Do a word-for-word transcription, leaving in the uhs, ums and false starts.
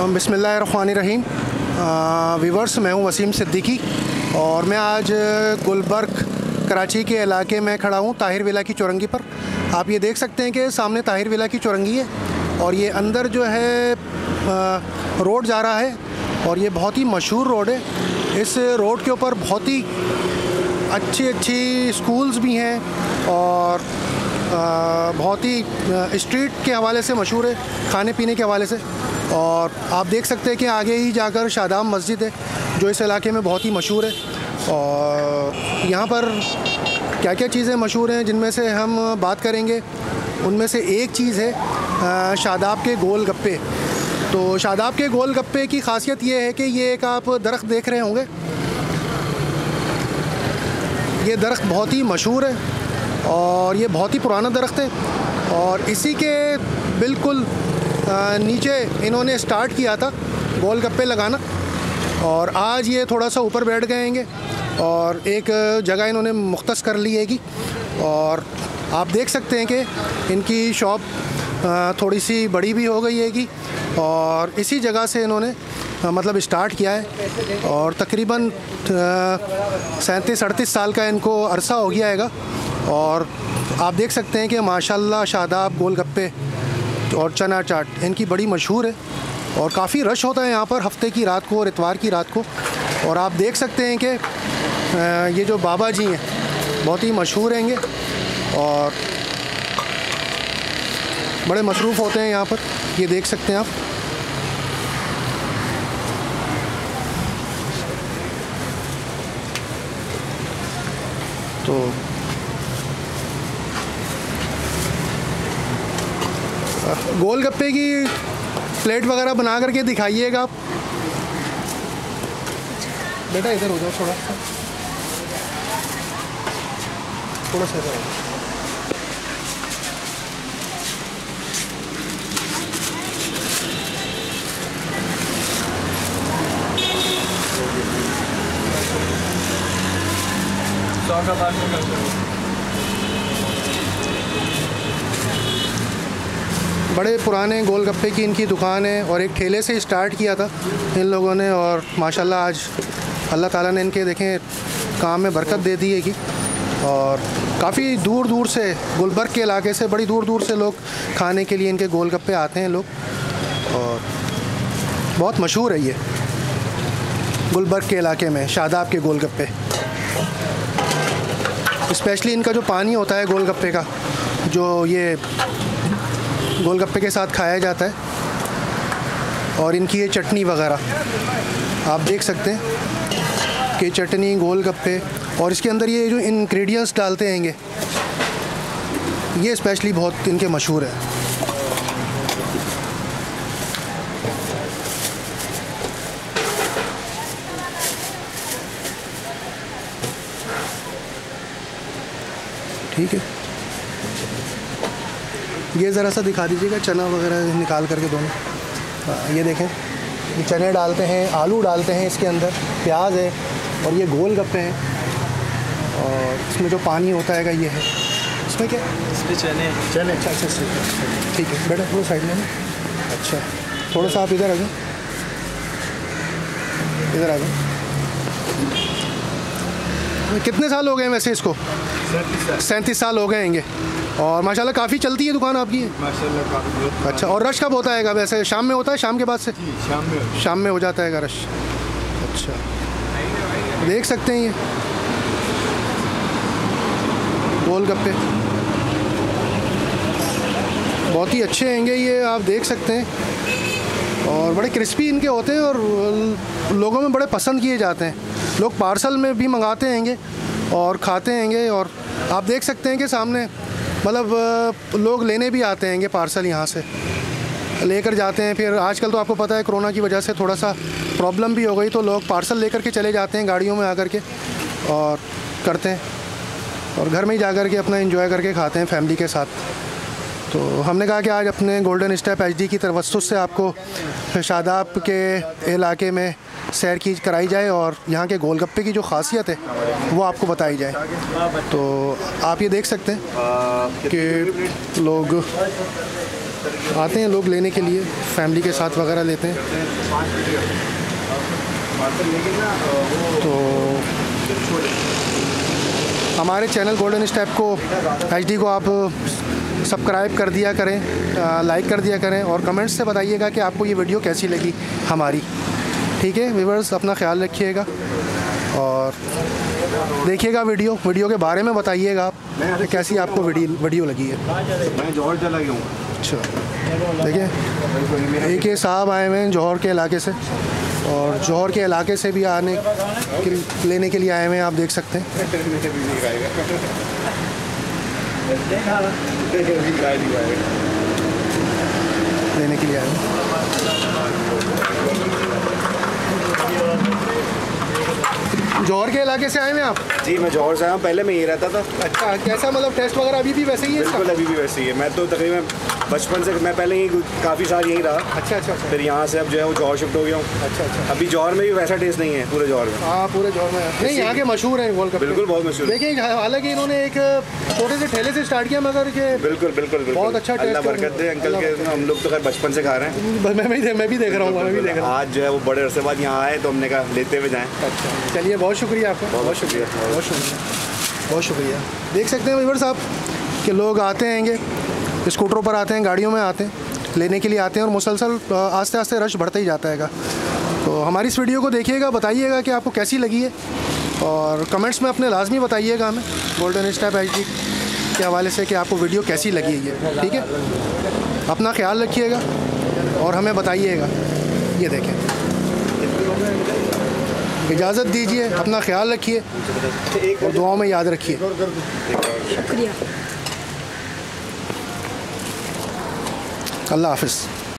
बिस्मिल्लाहिर्रहमानिर्रहीम। वीवर्स, मैं हूं वसीम सिद्दीकी और मैं आज गुलबर्ग कराची के इलाके में खड़ा हूं, ताहिर विला की चौरंगी पर। आप ये देख सकते हैं कि सामने ताहिर विला की चौरंगी है और ये अंदर जो है रोड जा रहा है और ये बहुत ही मशहूर रोड है। इस रोड के ऊपर बहुत ही अच्छी अच्छी स्कूल्स भी हैं और बहुत ही स्ट्रीट के हवाले से मशहूर है, खाने पीने के हवाले से। और आप देख सकते हैं कि आगे ही जाकर शादाब मस्जिद है जो इस इलाके में बहुत ही मशहूर है। और यहाँ पर क्या क्या चीज़ें मशहूर हैं जिनमें से हम बात करेंगे, उनमें से एक चीज़ है शादाब के गोल गप्पे। तो शादाब के गोल गप्पे की ख़ासियत ये है कि ये एक आप दरख्त देख रहे होंगे, ये दरख्त बहुत ही मशहूर है और ये बहुत ही पुराना दरख्त है। और इसी के बिल्कुल नीचे इन्होंने स्टार्ट किया था गोल गप्पे लगाना और आज ये थोड़ा सा ऊपर बैठ गएंगे और एक जगह इन्होंने मुख्तस कर ली हैगी। और आप देख सकते हैं कि इनकी शॉप थोड़ी सी बड़ी भी हो गई हैगी और इसी जगह से इन्होंने मतलब स्टार्ट किया है और तकरीबन सैंतीस अड़तीस साल का इनको अरसा हो गया हैगा। और आप देख सकते हैं कि माशाल्लाह शादाब गोलगप्पे और चना चाट इनकी बड़ी मशहूर है और काफ़ी रश होता है यहाँ पर हफ्ते की रात को और इतवार की रात को। और आप देख सकते हैं कि ये जो बाबा जी हैं बहुत ही मशहूर हैंगे और बड़े मसरूफ़ होते हैं यहाँ पर, ये देख सकते हैं आप। तो गोलगप्पे की प्लेट वगैरह बना करके दिखाइएगा आप। बेटा इधर हो जाओ, थोड़ा थोड़ा सा इधर। बड़े पुराने गोलगप्पे की इनकी दुकान है और एक ठेले से स्टार्ट किया था इन लोगों ने और माशाल्लाह आज अल्लाह ताला ने इनके देखें काम में बरकत दे दी है कि। और काफ़ी दूर दूर से, गुलबर्ग के इलाके से बड़ी दूर दूर से लोग खाने के लिए इनके गोलगप्पे आते हैं लोग और बहुत मशहूर है ये गुलबर्ग के इलाके में शादाब के गोलगप्पे। स्पेशली इनका जो पानी होता है गोलगप्पे का, जो ये गोलगप्पे के साथ खाया जाता है, और इनकी ये चटनी वगैरह आप देख सकते हैं कि चटनी गोलगप्पे और इसके अंदर ये जो इंग्रेडिएंट्स डालते हैंगे ये स्पेशली बहुत इनके मशहूर है। ठीक है, ये ज़रा सा दिखा दीजिएगा चना वगैरह निकाल करके दोनों। ये देखें, ये चने डालते हैं, आलू डालते हैं इसके अंदर, प्याज है और ये गोल गप्पे हैं। और इसमें जो पानी होता है ये है, इसमें क्या, इसमें चने चने अच्छा अच्छा अच्छा ठीक है बेटा, थोड़ा साइड में। अच्छा, थोड़ा सा आप इधर आ जाओ, इधर आ जाओ। कितने साल हो गए वैसे इसको? सैंतीस साल हो गए होंगे और माशाल्लाह काफ़ी चलती है दुकान आपकी? माशाल्लाह काफ़ी। अच्छा, और रश कब होता है वैसे? शाम में होता है, शाम के बाद से? शाम में शाम में हो जाता है रश। अच्छा, देख सकते हैं ये गोलगप्पे बहुत ही अच्छे हैंगे, ये आप देख सकते हैं और बड़े क्रिस्पी इनके होते हैं और लोगों में बड़े पसंद किए जाते हैं। लोग पार्सल में भी मंगाते हैंगे और खाते हैंगे। और आप देख सकते हैं कि सामने मतलब लोग लेने भी आते हैंगे पार्सल, यहाँ से लेकर जाते हैं। फिर आजकल तो आपको पता है कोरोना की वजह से थोड़ा सा प्रॉब्लम भी हो गई, तो लोग पार्सल लेकर के चले जाते हैं गाड़ियों में आकर के और करते हैं और घर में ही जा कर के अपना एंजॉय करके खाते हैं फैमिली के साथ। तो हमने कहा कि आज अपने गोल्डन स्टेप एचडी की तवज्जुह से आपको शादाब के इलाके में सैर की कराई जाए और यहाँ के गोलगप्पे की जो ख़ासियत है वो आपको बताई जाए। तो आप ये देख सकते हैं कि लोग आते हैं लोग लेने के लिए, फैमिली के साथ वगैरह लेते हैं। तो हमारे चैनल गोल्डन स्टेप को एचडी को आप सब्सक्राइब कर दिया करें, लाइक कर दिया करें और कमेंट्स से बताइएगा कि आपको ये वीडियो कैसी लगी हमारी। ठीक है व्यूअर्स, अपना ख्याल रखिएगा और देखिएगा वीडियो वीडियो के बारे में बताइएगा आप कि कैसी आपको वीडियो वीडियो लगी है। मैं जौहर चला गया हूँ। अच्छा, देखिए एक ये साहब आए हुए हैं जौहर के इलाके से और जौहर के इलाके से भी आने के लेने के लिए आए हुए हैं, आप देख सकते हैं। लेने के लिए आए हैं। जौहर के इलाके से आए हैं आप? जी मैं जौहर से आया हूँ, पहले मैं ये रहता था। अच्छा, कैसा मतलब टेस्ट वगैरह अभी भी वैसे ही है? बिल्कुल अभी भी वैसे ही है। मैं तो तकरीबन बचपन से, मैं पहले ही काफ़ी साल यहीं रहा। अच्छा अच्छा अच्छा। फिर यहाँ से अब जो है वो जौहर शिफ्ट हो गया हूँ। अच्छा अच्छा। अभी जौहर में भी वैसा टेस्ट नहीं है पूरे जौहर में। हाँ पूरे जौहर में नहीं, यहाँ के मशहूर हैं गोलगप्पे। बिल्कुल बहुत मशहूर। देखिए हालांकि इन्होंने एक छोटे से ठेले से स्टार्ट किया मगर के बिल्कुल बिल्कुल बहुत अच्छा टेस्ट। अल्लाह बरकत दे अंकल के, हम लोग तो खैर बचपन से खा रहे हैं। मैं भी मैं भी देख रहा हूँ मैं भी देख रहा हूँ। आज जो है वो बड़े अरसे बाद यहाँ आए तो हमने कहा लेते हुए जाएँ। अच्छा चलिए, बहुत शुक्रिया आपका, बहुत शुक्रिया बहुत शुक्रिया बहुत शुक्रिया। देख सकते हैं व्यूअर्स आप कि लोग आते हैंगे, स्कूटरों पर आते हैं, गाड़ियों में आते हैं, लेने के लिए आते हैं और मुसलसल आस्ते आस्ते रश बढ़ता ही जाता है। तो हमारी इस वीडियो को देखिएगा, बताइएगा कि आपको कैसी लगी है और कमेंट्स में अपने लाजमी बताइएगा हमें गोल्डन स्टेप एचडी के हवाले से कि आपको वीडियो कैसी लगी है ये। ठीक है, अपना ख्याल रखिएगा और हमें बताइएगा। ये देखें, इजाज़त दीजिए, अपना ख्याल रखिए और दुआओं में याद रखिए। शुक्रिया। अल्लाह हाफ़िज़।